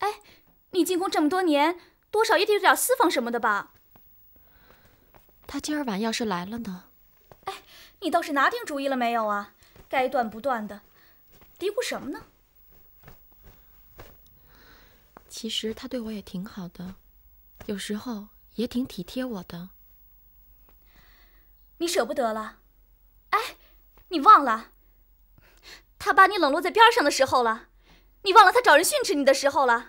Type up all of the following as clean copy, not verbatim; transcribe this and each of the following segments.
你进宫这么多年，多少也得有点私房什么的吧？ 他今儿晚要是来了呢？ 你倒是拿定主意了没有啊？该断不断的，嘀咕什么呢？ 其实他对我也挺好的，有时候也挺体贴我的。 你舍不得了？你忘了，他把你冷落在边上的时候了？你忘了他找人训斥你的时候了？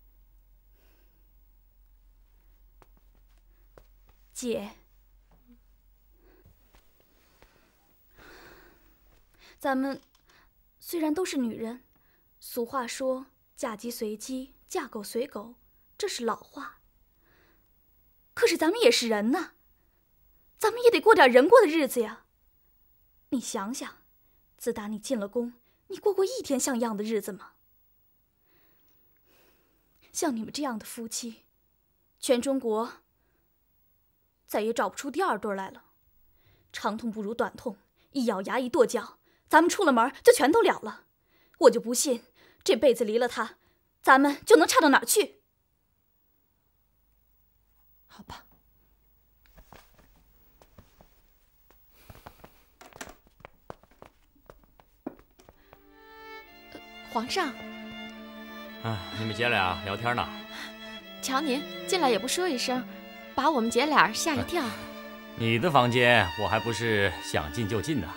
姐，咱们虽然都是女人，俗话说嫁鸡随鸡，嫁狗随狗，这是老话。可是咱们也是人呐，咱们也得过点人过的日子呀。你想想，自打你进了宫，你过过一天像样的日子吗？像你们这样的夫妻，全中国再也找不出第二对来了。长痛不如短痛，一咬牙一跺脚，咱们出了门就全都了了。我就不信这辈子离了他，咱们就能差到哪儿去？ 好吧。皇上， 你们姐俩聊天呢？ 瞧您进来也不说一声，把我们姐俩吓一跳。 你的房间我还不是想进就进呢。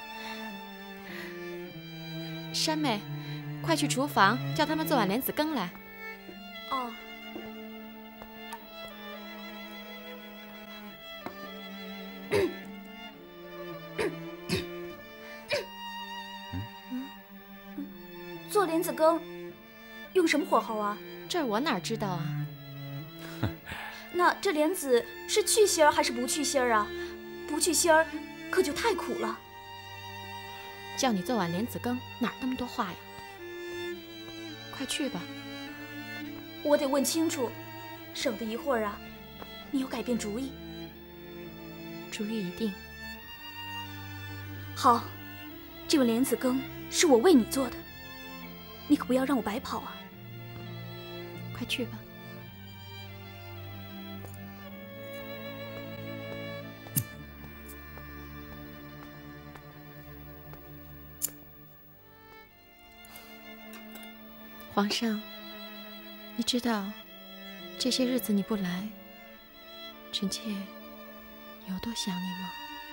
山妹，快去厨房叫他们做碗莲子羹来。 哦。做莲子羹用什么火候啊？ 这我哪知道啊？ 那这莲子是去芯儿还是不去芯儿啊？不去芯儿可就太苦了。 叫你做碗莲子羹，哪那么多话呀？快去吧。 我得问清楚，省得一会儿啊，你又改变主意。 主意已定。 好，这碗莲子羹是我为你做的，你可不要让我白跑啊！ 快去吧。皇上，你知道这些日子你不来，臣妾有多想你吗？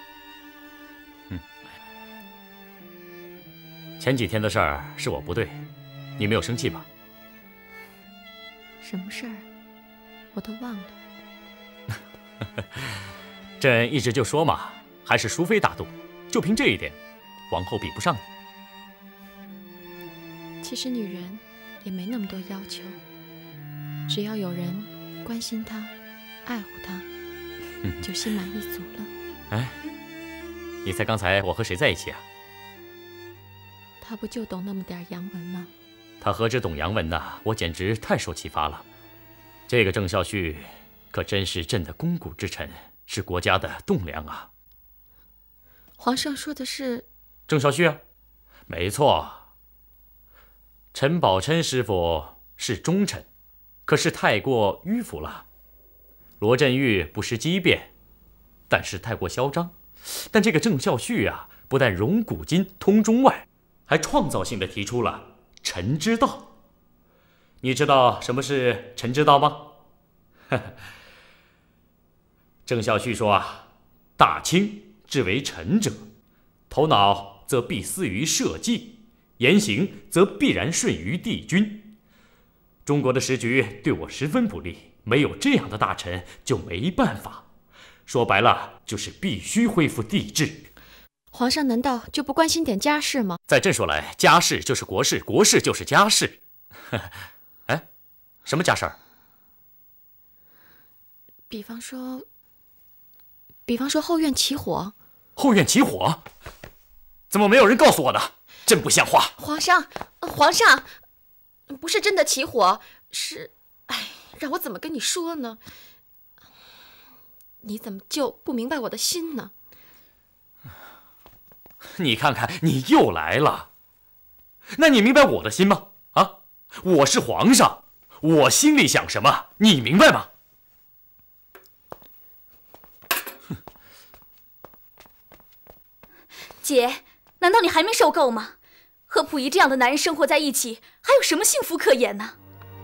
前几天的事儿是我不对，你没有生气吧？ 什么事儿？我都忘了。 朕一直就说嘛，还是淑妃大度，就凭这一点，皇后比不上你。 其实女人也没那么多要求，只要有人关心她、爱护她，就心满意足了。 哎，你猜刚才我和谁在一起啊？ 他不就懂那么点洋文吗？ 他何止懂洋文呐，我简直太受启发了。这个郑孝胥可真是朕的肱骨之臣，是国家的栋梁啊。 皇上说的是郑孝胥啊？没错，陈宝琛师傅是忠臣，可是太过迂腐了。罗振玉不失机变，但是太过嚣张。但这个郑孝胥啊，不但融古今，通中外，还创造性的提出了臣之道。你知道什么是臣之道吗？郑孝胥说啊，大清之为臣者，头脑则必思于社稷，言行则必然顺于帝君。中国的时局对我十分不利，没有这样的大臣就没办法。说白了，就是必须恢复帝制。 皇上难道就不关心点家事吗？ 在朕说来，家事就是国事，国事就是家事。哎，什么家事儿？ 比方说后院起火。 后院起火？怎么没有人告诉我呢？真不像话！ 皇上，不是真的起火，是……哎，让我怎么跟你说呢？你怎么就不明白我的心呢？ 你看看，你又来了。那你明白我的心吗？啊，我是皇上， 我心里想什么，你明白吗？ 姐，难道你还没受够吗？和溥仪这样的男人生活在一起，还有什么幸福可言呢？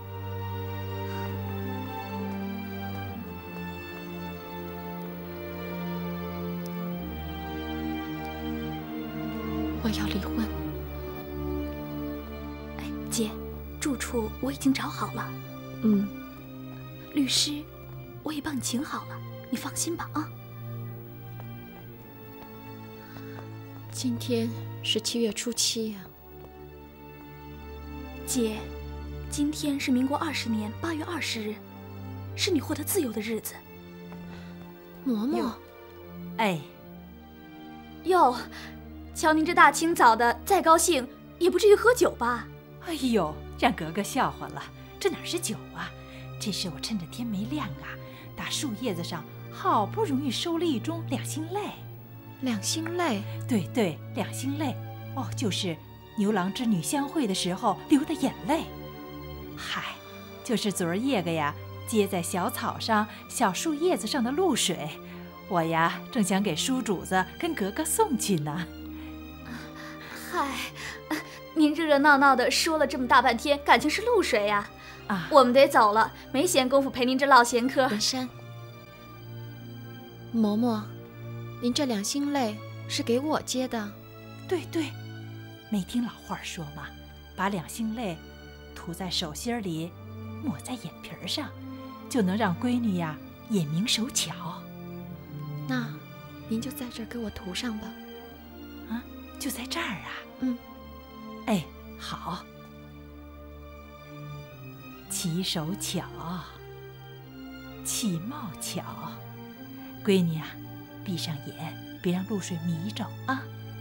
我要离婚。 哎，姐，住处我已经找好了，律师我也帮你请好了，你放心吧啊。 今天是7月初7呀。 姐，今天是民国20年8月20日，是你获得自由的日子。 嬷嬷， 哎， 哟，瞧您这大清早的，再高兴也不至于喝酒吧？ 哎呦，让格格笑话了，这哪是酒啊？这是我趁着天没亮啊，打树叶子上好不容易收了一盅两星泪。 两星泪？ 对对，两星泪。哦，就是牛郎织女相会的时候流的眼泪。嗨，就是昨儿夜个呀，接在小草上、小树叶子上的露水，我呀正想给书主子跟格格送去呢。 嗨，您热热闹闹的说了这么大半天，感情是露水呀？ 啊， 我们得走了，没闲工夫陪您这唠闲嗑。 文山，嬷嬷，您这两星泪是给我接的？ 对对，没听老话说吗？把两星泪涂在手心里，抹在眼皮上，就能让闺女呀眼明手巧。 那您就在这儿给我涂上吧。 啊，就在这儿啊？哎，好。起手巧，起貌巧，闺女啊，闭上眼，别让露水迷着啊。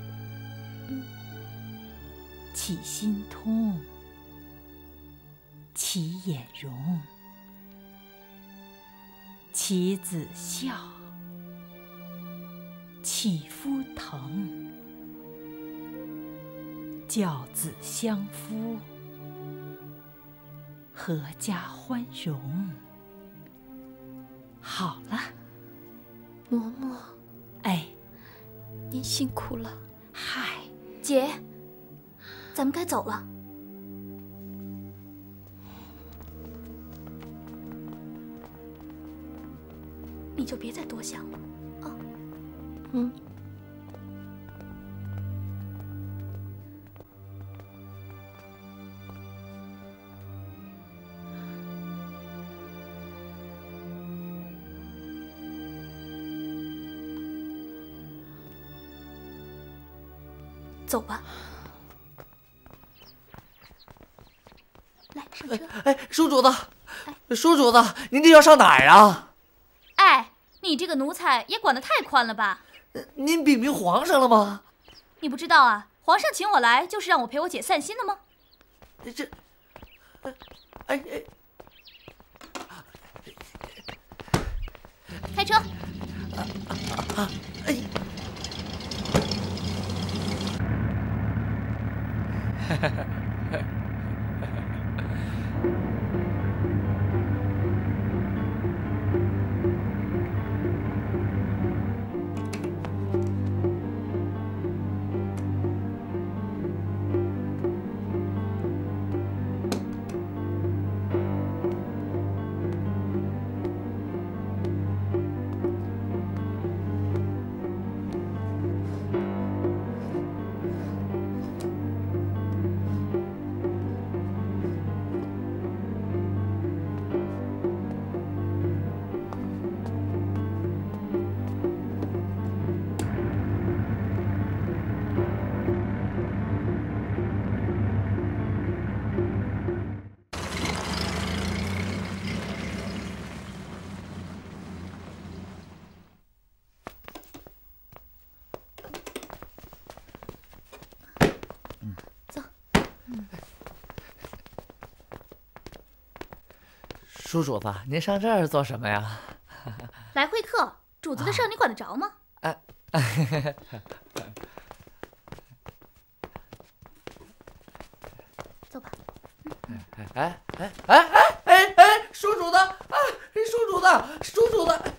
起心通，起眼容，起子笑，起夫疼，教子相夫，阖家欢荣。好了， 嬷嬷， 哎， 您辛苦了。 嗨， 姐，咱们该走了。你就别再多想了，啊。走吧。来，上车。 哎，叔主子，叔主子，您这要上哪儿啊？ 哎，你这个奴才也管得太宽了吧？ 您禀明皇上了吗？ 你不知道啊？皇上请我来，就是让我陪我姐散心的吗？ 这，哎， 开车。 哎。叔主子，您上这儿做什么呀？ 来会客，主子的事儿你管得着吗？走吧。 哎， 叔主的，哎，叔主的，叔主的。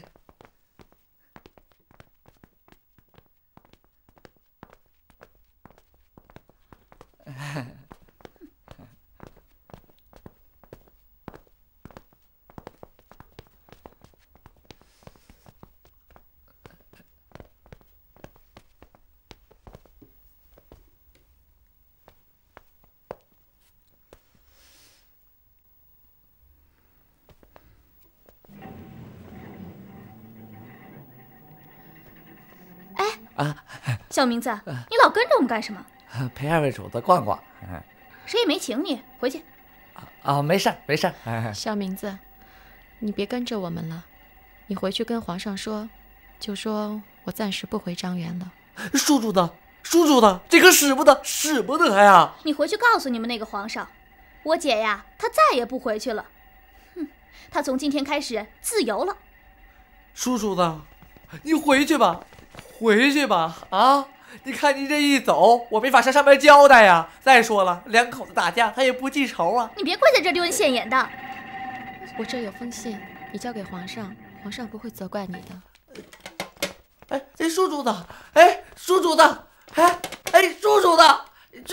小明子，你老跟着我们干什么？ 陪二位主子逛逛。 谁也没请你，回去。 没事没事。 小明子，你别跟着我们了，你回去跟皇上说，就说我暂时不回张园了。 叔主的，叔主的，这可使不得，使不得呀！ 你回去告诉你们那个皇上，我姐呀，她再也不回去了。她从今天开始自由了。 叔主的，你回去吧。回去吧，啊！你看你这一走，我没法向上面交代呀。再说了，两口子打架，他也不记仇啊。 你别跪在这丢人现眼的。 我这有封信，你交给皇上，皇上不会责怪你的。 哎，叔主的，叔主的，叔主的，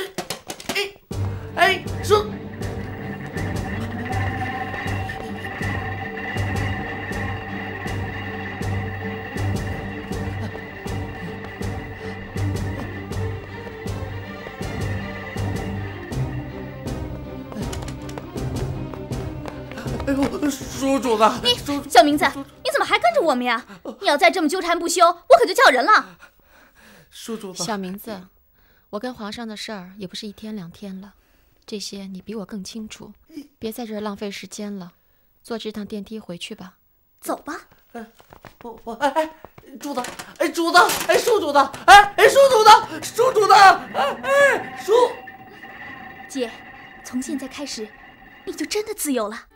叔。哎呦，叔主的， 小明子，你怎么还跟着我们呀？你要再这么纠缠不休，我可就叫人了。 叔主的， 小明子，我跟皇上的事儿也不是1天2天了，这些你比我更清楚，别在这儿浪费时间了，坐这趟电梯回去吧。 走吧。 主子，主子，叔主的，叔主的，叔主的，叔。 姐，从现在开始，你就真的自由了。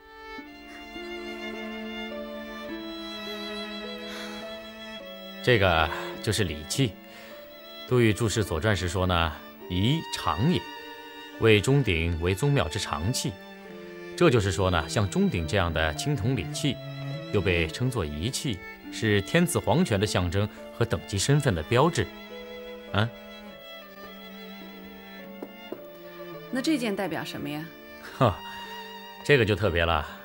这个就是礼器。杜预注释《左传》时说呢，仪常也，为钟鼎为宗庙之常器。这就是说呢，像钟鼎这样的青铜礼器，又被称作仪器，是天子皇权的象征和等级身份的标志。 那这件代表什么呀？ 这个就特别了。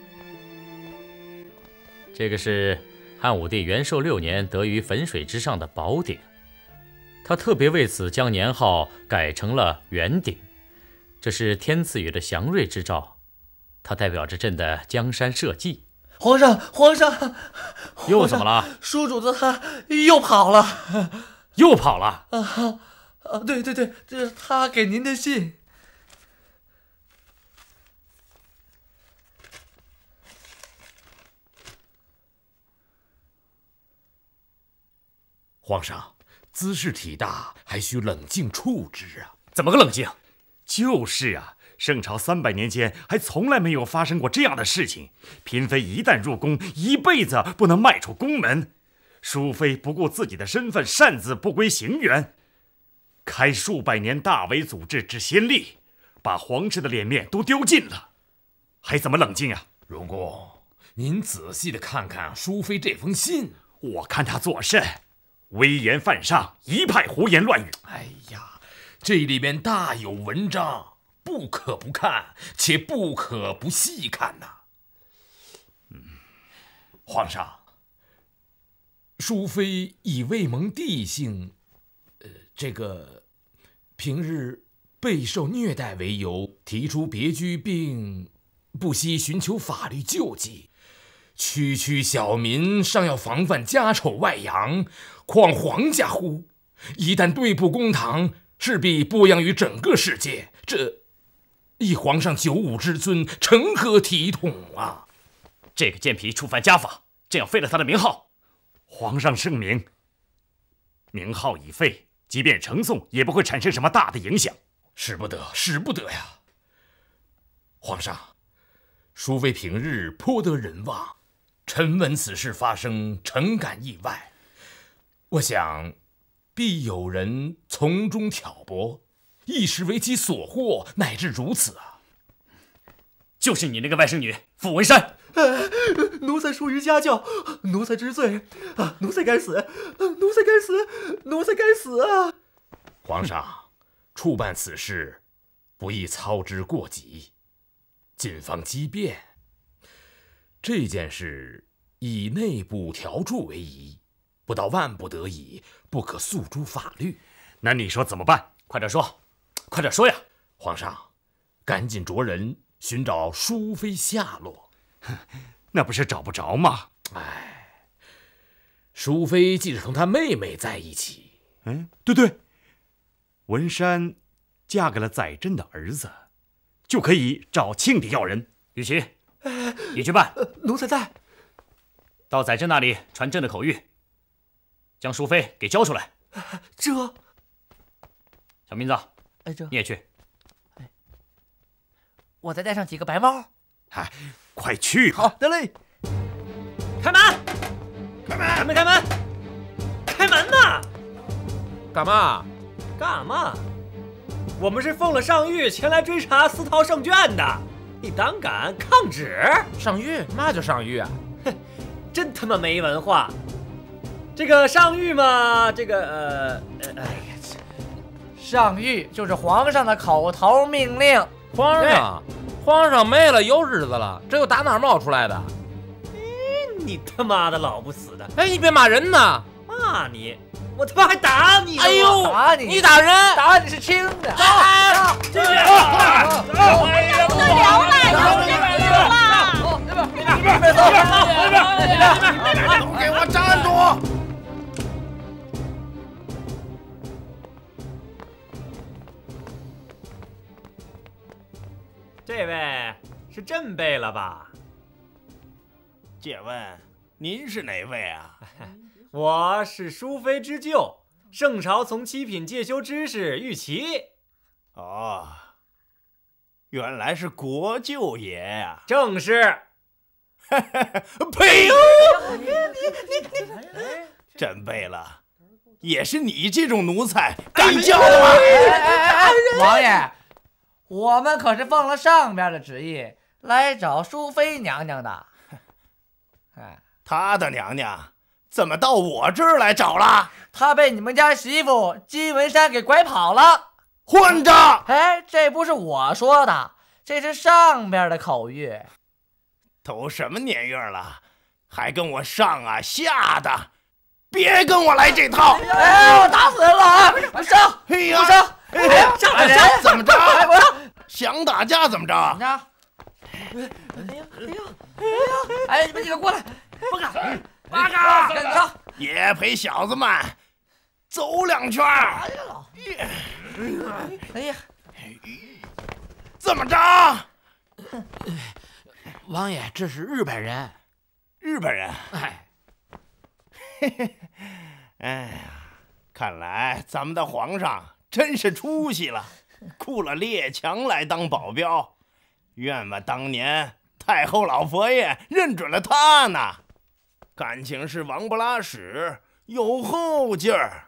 这个是汉武帝元寿6年得于汾水之上的宝鼎，他特别为此将年号改成了元鼎，这是天赐予的祥瑞之兆，它代表着朕的江山社稷。 皇上， 又怎么了？ 叔主子他又跑了。 又跑了？ 对，这是他给您的信。 皇上，姿势体大，还需冷静处置啊！ 怎么个冷静？ 就是啊，圣朝300年间还从来没有发生过这样的事情。嫔妃一旦入宫，一辈子不能迈出宫门。淑妃不顾自己的身份，擅自不归行辕，开数百年大为祖制之先例，把皇室的脸面都丢尽了，还怎么冷静啊？ 荣公，您仔细的看看淑妃这封信， 我看她做甚？危言犯上，一派胡言乱语。 哎呀，这里面大有文章，不可不看，且不可不细看呐。皇上，淑妃以未蒙帝幸，这个平日备受虐待为由，提出别居，并不惜寻求法律救济。区区小民尚要防范家丑外扬，况皇家乎？一旦对簿公堂，势必播扬于整个世界，这以皇上95之尊，成何体统啊！ 这个贱婢触犯家法，朕要废了他的名号。 皇上圣明，名号已废，即便呈送，也不会产生什么大的影响。 使不得，使不得呀！皇上，淑妃平日颇得人望，臣闻此事发生，诚感意外。我想，必有人从中挑拨，一时为其所获，乃至如此啊！ 就是你那个外甥女傅文山。 奴才疏于家教，奴才知罪，奴才该死，奴才该死，奴才该死啊！ 皇上，处办此事，不宜操之过急，谨防机变。这件事以内部条著为宜，不到万不得已，不可诉诸法律。 那你说怎么办？ 快点说，快点说呀！ 皇上，赶紧着人寻找淑妃下落。 那不是找不着吗？ 淑妃既是同她妹妹在一起， 对，文山嫁给了载真的儿子，就可以找庆帝要人。 玉琪，你去办。 奴才在。 到载真那里传朕的口谕，将淑妃给交出来。 这， 小明子， 这你也去。 我再戴上几个白帽。 快去吧！ 好的嘞。 开门！开门！开门！开门！开门呐！ 干嘛？ 干嘛？我们是奉了上谕前来追查司陶圣卷的，你胆敢抗旨？ 上谕？嘛叫上谕啊？ 哼，真他妈没文化！这个上谕嘛，这个上谕就是皇上的口头命令。 皇上没了有日子了，这又打哪儿冒出来的？ 你他妈的老不死的！ 你别骂人呐！ 骂你，我他妈还打你！ 哎呦， 打你！ 你打人！ 打你是轻的。 走，进去！ 不能聊了， 都给我站住！ 这位是朕辈了吧？ 借问您是哪位啊？ 我是淑妃之舅，圣朝从七品介休知识玉琪。 哦，原来是国舅爷呀！ 正是。 呸！朕辈了，也是你这种奴才敢叫的吗？ 王爷，我们可是奉了上边的旨意来找淑妃娘娘的。 她的娘娘怎么到我这儿来找了？ 她被你们家媳妇金文山给拐跑了。 混账！ 这不是我说的，这是上边的口谕。 都什么年月了，还跟我上啊下的，别跟我来这套！ 我打死人了啊！不上！ 哎呀， 不上！ 打人怎么着？想打架怎么着？ 你们几个过来！ 八嘎！ 跟上！ 也陪小子们走两圈。怎么着？ 王爷，这是日本人。 日本人？哎呀，看来咱们的皇上真是出息了，雇了列强来当保镖。愿嘛当年太后老佛爷认准了他呢，感情是王不拉屎，有后劲儿。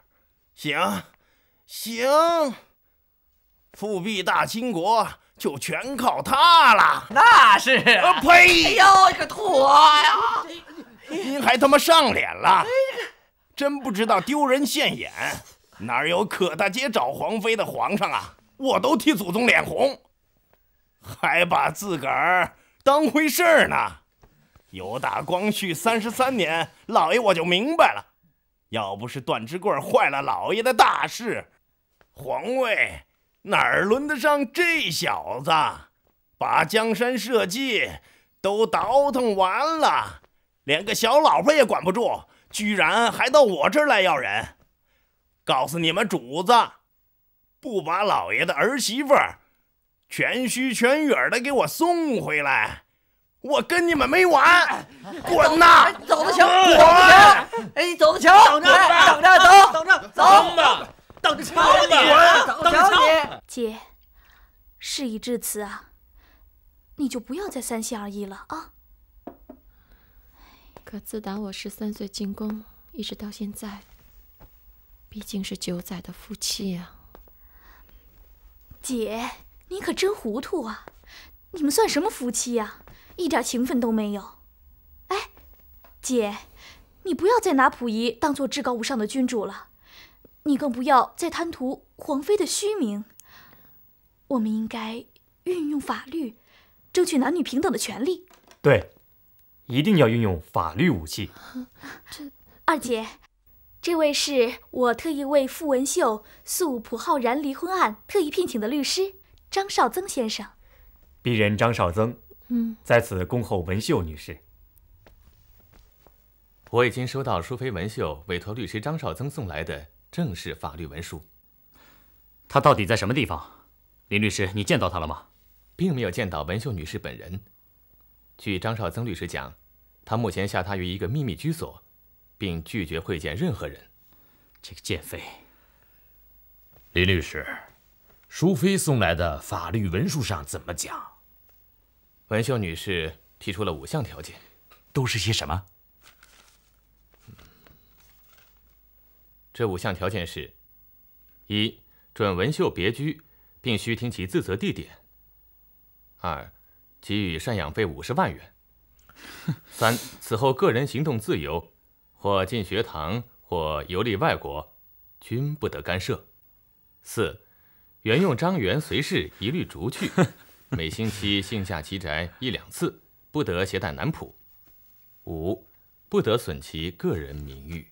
行，复辟大清国就全靠他了。 那是啊！ 呸！ 你个土呀！ 您还他妈上脸了，真不知道丢人现眼。哪有可大街找皇妃的皇上啊？我都替祖宗脸红，还把自个儿当回事儿呢。有打光绪33年，老爷我就明白了，要不是段之贵坏了老爷的大事，皇位哪儿轮得上这小子？把江山社稷都倒腾完了，连个小老婆也管不住，居然还到我这儿来要人。告诉你们主子，不把老爷的儿媳妇全虚全影的给我送回来，我跟你们没完！滚呐！ 走得强，滚！你走得强，等着，走吧，等着瞧你， 等着瞧你。 姐，事已至此啊，你就不要再三心二意了啊！ 可自打我13岁进宫，一直到现在，毕竟是9载的夫妻啊。 姐，你可真糊涂啊！ 你们算什么夫妻呀？一点情分都没有。哎，姐，你不要再拿溥仪当做至高无上的君主了，你更不要再贪图皇妃的虚名。我们应该运用法律，争取男女平等的权利。 对，一定要运用法律武器。 二姐，这位是我特意为傅文秀诉蒲浩然离婚案特意聘请的律师张绍曾先生。 鄙人张绍曾，在此恭候文秀女士。 我已经收到淑妃文秀委托律师张绍曾送来的正式法律文书。 他到底在什么地方？林律师，你见到他了吗？ 并没有见到文秀女士本人。据张绍曾律师讲，他目前下榻于一个秘密居所，并拒绝会见任何人。 这个贱妃！ 林律师，淑妃送来的法律文书上怎么讲？ 文秀女士提出了5项条件， 都是些什么？ 这5项条件是：1. 准文秀别居，并须听其自责地点；2. 给予赡养费50万元；3. 此后个人行动自由，或进学堂，或游历外国，均不得干涉；4. 原用张园随侍一律逐去，每星期幸下其宅1、2次，不得携带男仆；5. 不得损其个人名誉。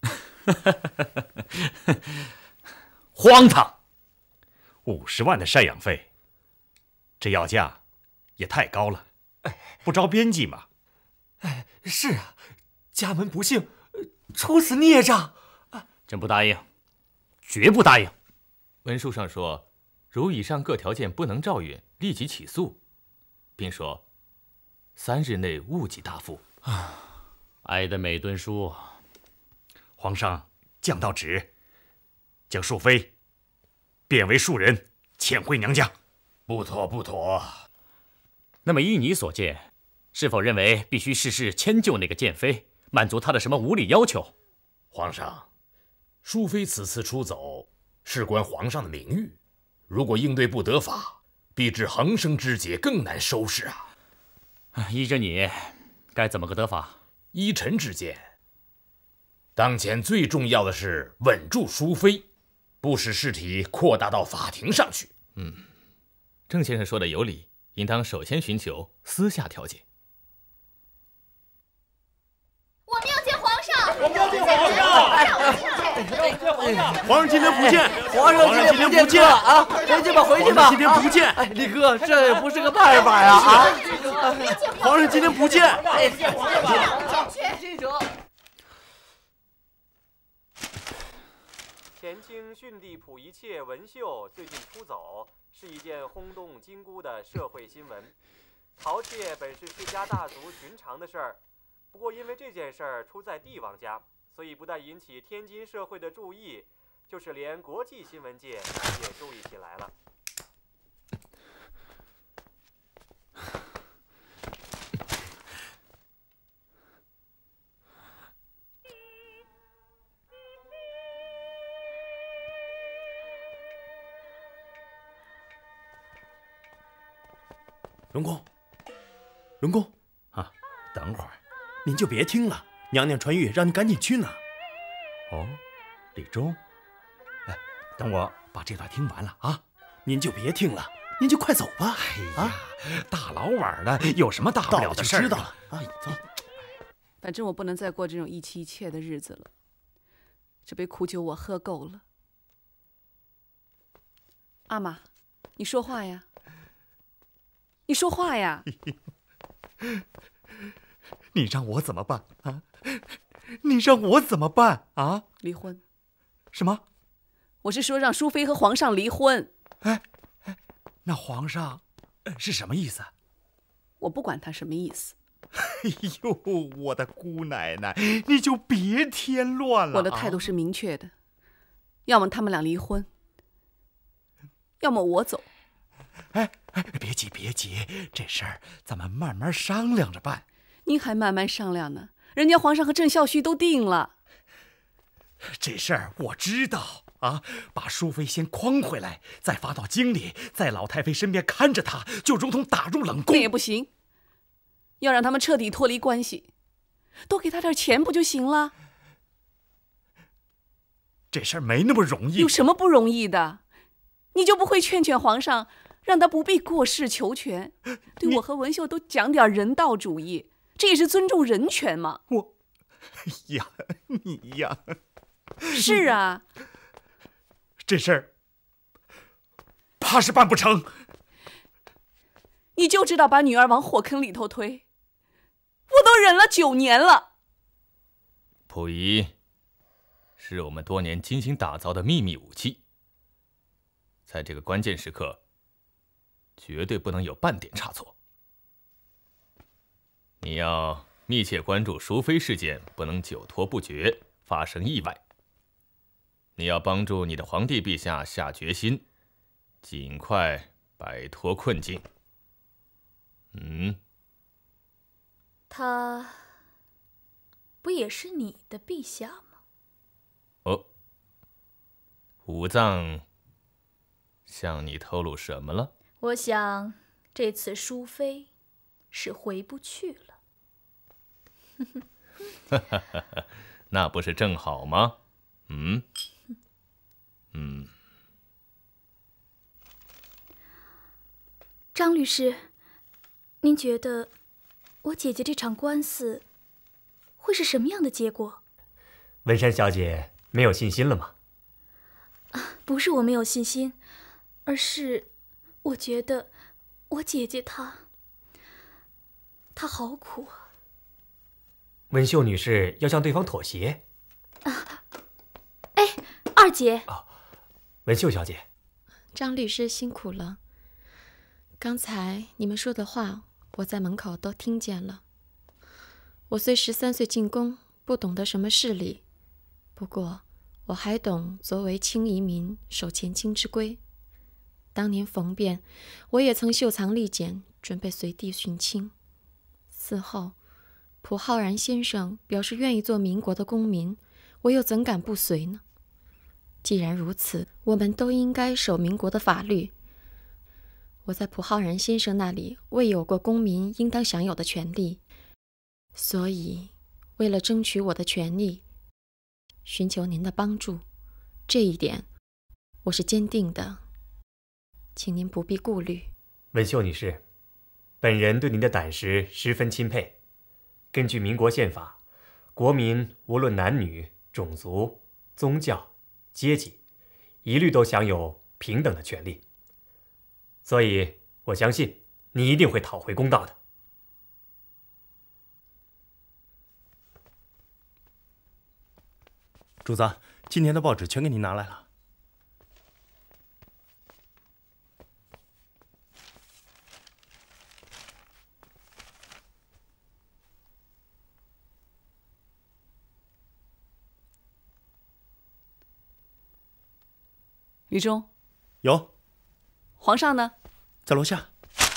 荒唐 ！50万的赡养费，这要价也太高了，不着边际嘛。 哎，是啊，家门不幸，出此孽障。 朕不答应，绝不答应。 文书上说，如以上各条件不能照允，立即起诉，并说3日内务即答复。 哀的美敦书。 皇上降道旨，将淑妃贬为庶人，遣回娘家。 不妥，不妥。 那么依你所见，是否认为必须事事迁就那个贱妃，满足她的什么无理要求？ 皇上，淑妃此次出走，事关皇上的名誉，如果应对不得法，必致横生枝节，更难收拾啊！ 依着你，该怎么个得法？ 依臣之见，当前最重要的是稳住淑妃，不使事体扩大到法庭上去。 郑先生说的有理，应当首先寻求私下调解。 我们要见皇上！ 我们要见皇上！皇上今天不见， 皇上今天不见啊！回去吧，回去吧。 今天不见， 李哥，这也不是个办法呀！啊！ 皇上今天不见。 前清训帝溥仪妾文秀最近出走，是一件轰动金姑的社会新闻。逃妾本是世家大族寻常的事儿，不过因为这件事儿出在帝王家，所以不但引起天津社会的注意，就是连国际新闻界也注意起来了。 荣公，荣公啊，等会儿，您就别听了，娘娘传谕让你赶紧去呢。 哦，李忠，哎，等我把这段听完了啊， 您就别听了，您就快走吧。 哎呀，大老晚的，有什么大不了的事儿？ 知道了啊，走。 反正我不能再过这种一妻一妾的日子了，这杯苦酒我喝够了。阿玛，你说话呀！你说话呀！ 你让我怎么办啊？你让我怎么办啊？ 离婚。 什么？ 我是说让淑妃和皇上离婚。 哎，那皇上是什么意思？ 我不管他什么意思。 哎呦，我的姑奶奶，你就别添乱了。 我的态度是明确的，要么他们俩离婚，要么我走。 哎，别急别急，这事儿咱们慢慢商量着办。 您还慢慢商量呢？人家皇上和郑孝胥都定了。 这事儿我知道啊，把淑妃先诓回来，再发到京里，在老太妃身边看着她，就如同打入冷宫。 那也不行，要让他们彻底脱离关系，多给他点钱不就行了？ 这事儿没那么容易。 有什么不容易的？你就不会劝劝皇上，让他不必过世求全，对我和文秀都讲点人道主义，这也是尊重人权嘛。 哎呀，你呀！ 是啊， 这事儿怕是办不成。 你就知道把女儿往火坑里头推，我都忍了9年了。 溥仪是我们多年精心打造的秘密武器，在这个关键时刻，绝对不能有半点差错。你要密切关注淑妃事件，不能久拖不决，发生意外。你要帮助你的皇帝陛下下决心，尽快摆脱困境。 他不也是你的陛下吗？ 哦，武藏向你透露什么了？ 我想这次淑妃是回不去了。 那不是正好吗？ 张律师，您觉得我姐姐这场官司会是什么样的结果？ 文山小姐没有信心了吗？ 不是我没有信心，而是我觉得我姐姐她好苦啊。 文秀女士要向对方妥协。 哎，二姐。 文秀小姐， 张律师辛苦了。刚才你们说的话，我在门口都听见了。我虽13岁进宫，不懂得什么事理，不过我还懂作为轻移民守前清之规。当年逢变，我也曾袖藏利剑，准备随地殉清。此后，蒲浩然先生表示愿意做民国的公民，我又怎敢不随呢？既然如此，我们都应该守民国的法律。我在蒲浩然先生那里未有过公民应当享有的权利，所以为了争取我的权利，寻求您的帮助，这一点我是坚定的，请您不必顾虑。 文秀女士，本人对您的胆识十分钦佩。根据民国宪法，国民无论男女、种族、宗教、阶级，一律都享有平等的权利。所以我相信你一定会讨回公道的。 主子，今天的报纸全给您拿来了。 吕中， 有。 皇上呢？ 在楼下。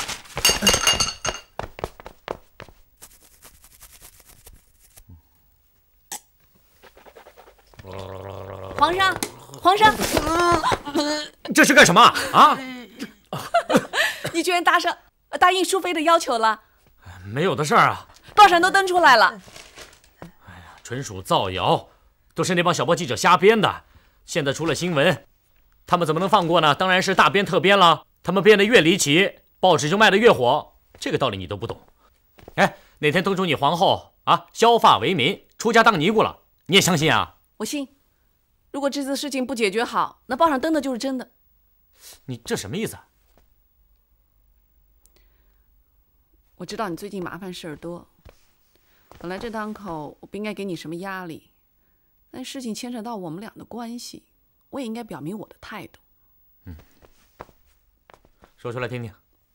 皇上，皇上， 这是干什么啊？ 你居然答应淑妃的要求了？ 没有的事儿啊， 报上都登出来了。 纯属造谣，都是那帮小报记者瞎编的。现在出了新闻，他们怎么能放过呢？当然是大编特编了。他们编得越离奇，报纸就卖得越火。这个道理你都不懂。哎，哪天登出你皇后啊，削发为民，出家当尼姑了，你也相信啊？ 我信。如果这次事情不解决好，那报上登的就是真的。 你这什么意思？ 我知道你最近麻烦事儿多，本来这当口我不应该给你什么压力，但事情牵扯到我们俩的关系，我也应该表明我的态度。 说出来听听。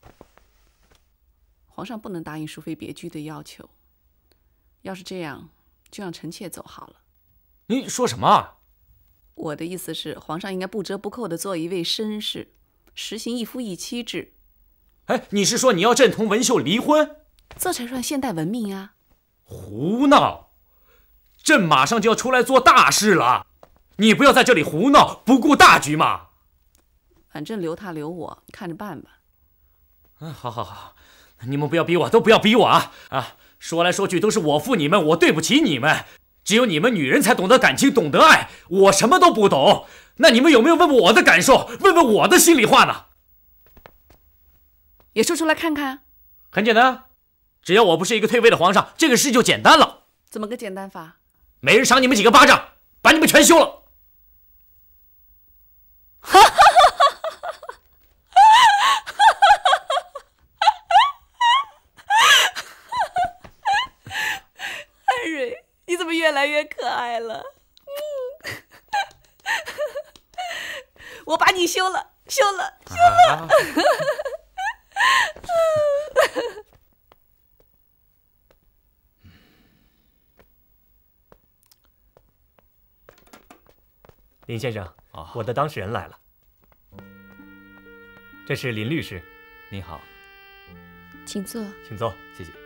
皇上不能答应淑妃别居的要求，要是这样，就让臣妾走好了。 你说什么？ 我的意思是，皇上应该不折不扣地做一位绅士，实行一夫一妻制。 哎，你是说你要朕同文秀离婚？ 这才算现代文明啊！ 胡闹！朕马上就要出来做大事了， 你不要在这里胡闹，不顾大局嘛。 反正留他留我，看着办吧。 好，你们不要逼我，都不要逼我啊！说来说去都是我负你们，我对不起你们。只有你们女人才懂得感情，懂得爱，我什么都不懂。那你们有没有问问我的感受，问问我的心里话呢？ 也说出来看看。 很简单，只要我不是一个退位的皇上，这个事就简单了。 怎么个简单法？ 每人赏你们几个巴掌，把你们全休了。 艾瑞，你怎么越来越可爱了？我把你休了。 林先生，我的当事人来了。这是林律师。 你好， 请坐。 请坐， 谢谢。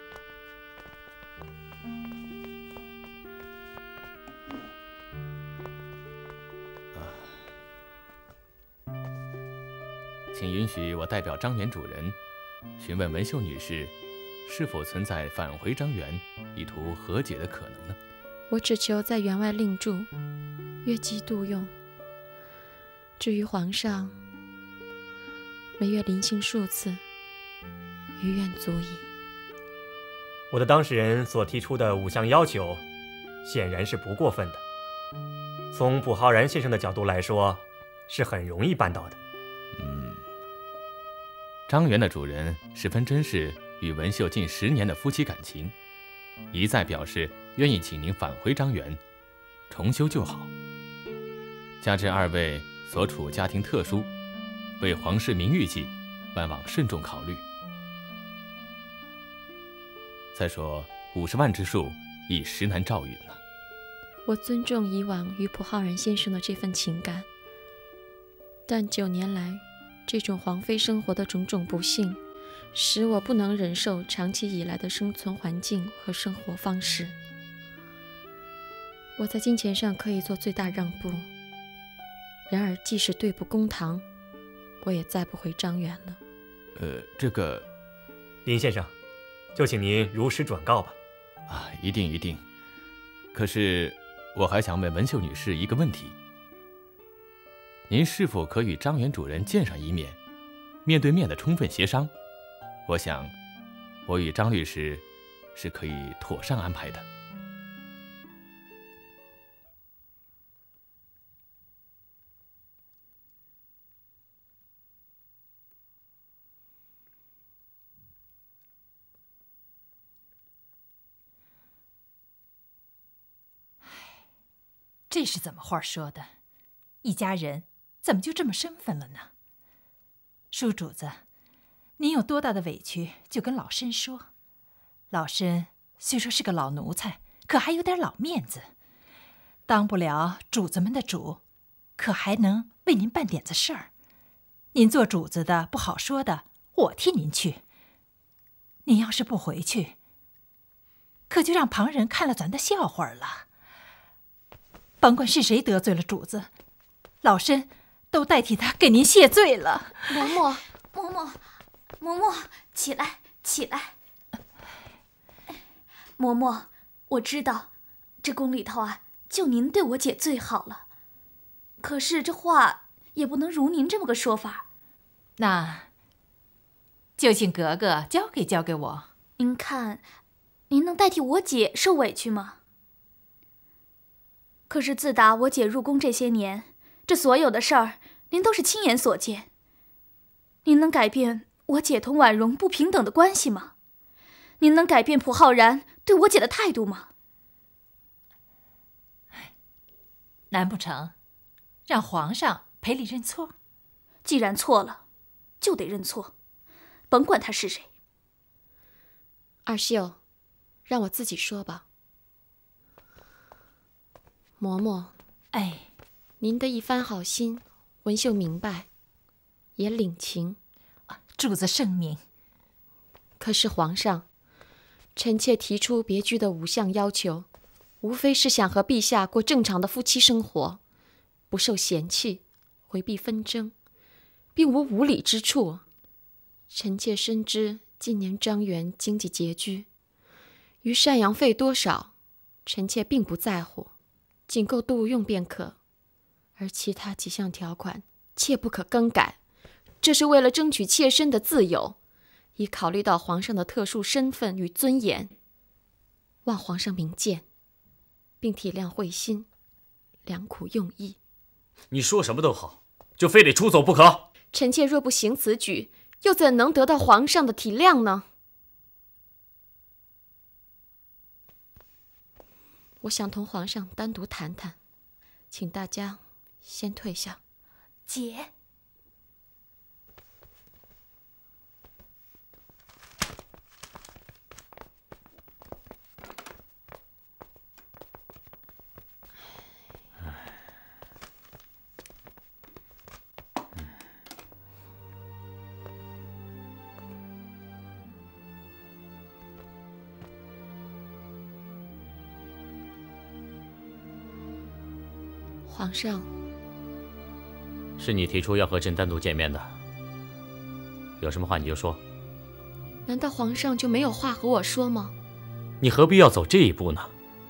请允许我代表张园主人，询问文秀女士，是否存在返回张园，以图和解的可能呢？ 我只求在员外另住，约期度用。至于皇上，每月临幸数次，于愿足矣。 我的当事人所提出的5项要求，显然是不过分的。从卜浩然先生的角度来说，是很容易办到的。 张园的主人十分珍视与文秀近10年的夫妻感情，一再表示愿意请您返回张园，重修旧好。加之2位所处家庭特殊，为皇室名誉计，万望慎重考虑。再说50万之数，已实难照允了。 我尊重以往与卜浩然先生的这份情感，但9年来这种皇妃生活的种种不幸，使我不能忍受长期以来的生存环境和生活方式。我在金钱上可以做最大让步，然而即使对簿公堂，我也再不回张园了。 这个， 林先生，就请您如实转告吧。 一定。可是我还想问文秀女士一个问题。您是否可与张园主人见上一面，面对面的充分协商？我想，我与张律师是可以妥善安排的。 这是怎么话说的？一家人怎么就这么生分了呢？叔主子，您有多大的委屈就跟老身说。老身虽说是个老奴才，可还有点老面子，当不了主子们的主，可还能为您办点子事儿。您做主子的不好说的，我替您去。您要是不回去，可就让旁人看了咱的笑话了。甭管是谁得罪了主子，老身都代替他给您谢罪了。 嬷嬷，起来！嬷嬷，我知道，这宫里头就您对我姐最好了。可是这话也不能如您这么个说法。 那就请格格交给我。 您看，您能代替我姐受委屈吗？可是自打我姐入宫这些年，这所有的事儿，您都是亲眼所见。您能改变我姐同婉容不平等的关系吗？您能改变卜浩然对我姐的态度吗？ 难不成让皇上赔礼认错？ 既然错了，就得认错，甭管他是谁。 二秀，让我自己说吧。嬷嬷，您的一番好心，文秀明白，也领情。 主子圣明。 可是皇上，臣妾提出别居的5项要求，无非是想和陛下过正常的夫妻生活， 不受嫌弃，回避纷争，并无无理之处。臣妾深知近年张园经济拮据，于赡养费多少，臣妾并不在乎，仅够度用便可。而其他几项条款，切不可更改。这是为了争取妾身的自由，以考虑到皇上的特殊身份与尊严，望皇上明鉴，并体谅惠心，良苦用意。 你说什么都好，就非得出走不可？ 臣妾若不行此举，又怎能得到皇上的体谅呢？我想同皇上单独谈谈，请大家先退下。 姐， 皇上， 是你提出要和朕单独见面的，有什么话你就说。 难道皇上就没有话和我说吗？ 你何必要走这一步呢？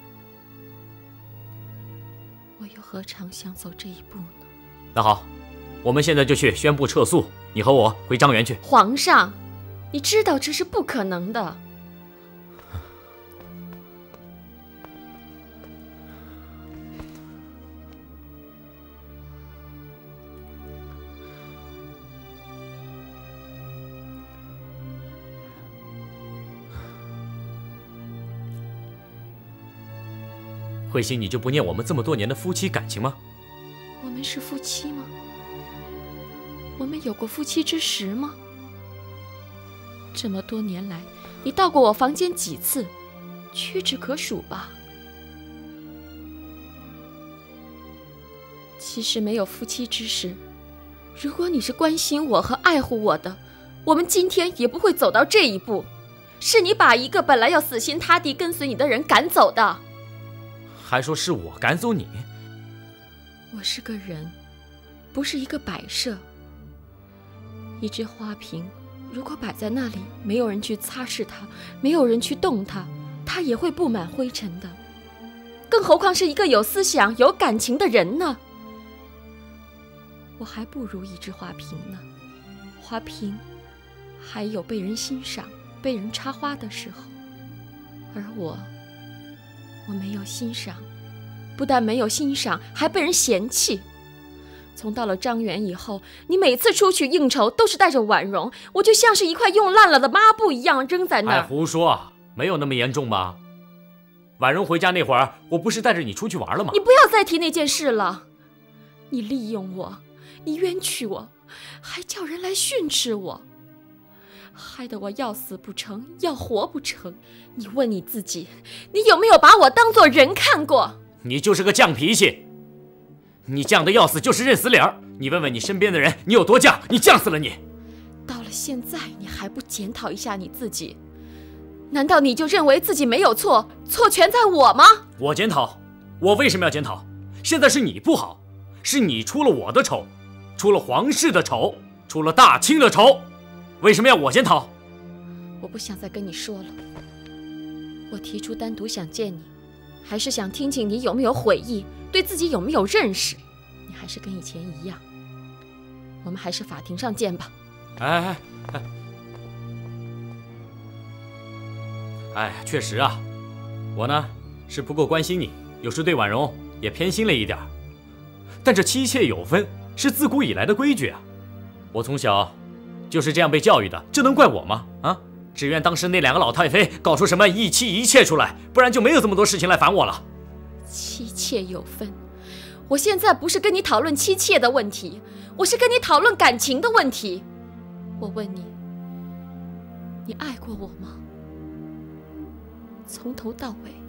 我又何尝想走这一步呢？ 那好，我们现在就去宣布撤诉，你和我回张园去。 皇上，你知道这是不可能的。 慧心，你就不念我们这么多年的夫妻感情吗？ 我们是夫妻吗？我们有过夫妻之实吗？这么多年来，你到过我房间几次？屈指可数吧。其实没有夫妻之实，如果你是关心我和爱护我的，我们今天也不会走到这一步。是你把一个本来要死心塌地跟随你的人赶走的。 还说是我赶走你？ 我是个人，不是一个摆设。一只花瓶，如果摆在那里，没有人去擦拭它，没有人去动它，它也会布满灰尘的。更何况是一个有思想、有感情的人呢？我还不如一只花瓶呢。花瓶还有被人欣赏、被人插花的时候，而我没有欣赏，不但没有欣赏，还被人嫌弃。从到了张园以后，你每次出去应酬都是带着婉容，我就像是一块用烂了的抹布一样扔在那儿。 哎，胡说，没有那么严重吧？婉容回家那会儿，我不是带着你出去玩了吗？ 你不要再提那件事了。你利用我，你冤屈我，还叫人来训斥我，害得我要死不成，要活不成。你问你自己，你有没有把我当作人看过？ 你就是个犟脾气，你犟的要死，就是认死理儿。你问问你身边的人，你有多犟？你犟死了你。 到了现在，你还不检讨一下你自己？难道你就认为自己没有错，错全在我吗？ 我检讨？我为什么要检讨？现在是你不好，是你出了我的丑，出了皇室的丑，出了大清的丑，为什么要我检讨？ 我不想再跟你说了。我提出单独想见你，还是想听听你有没有悔意，对自己有没有认识。你还是跟以前一样，我们还是法庭上见吧。 哎，确实啊，我呢是不够关心你，有时对婉容也偏心了一点。但这妻妾有分是自古以来的规矩啊，我从小就是这样被教育的，这能怪我吗？啊，只愿当时那两个老太妃搞出什么一妻一妾出来，不然就没有这么多事情来烦我了。 妻妾有分，我现在不是跟你讨论妻妾的问题，我是跟你讨论感情的问题。我问你，你爱过我吗？从头到尾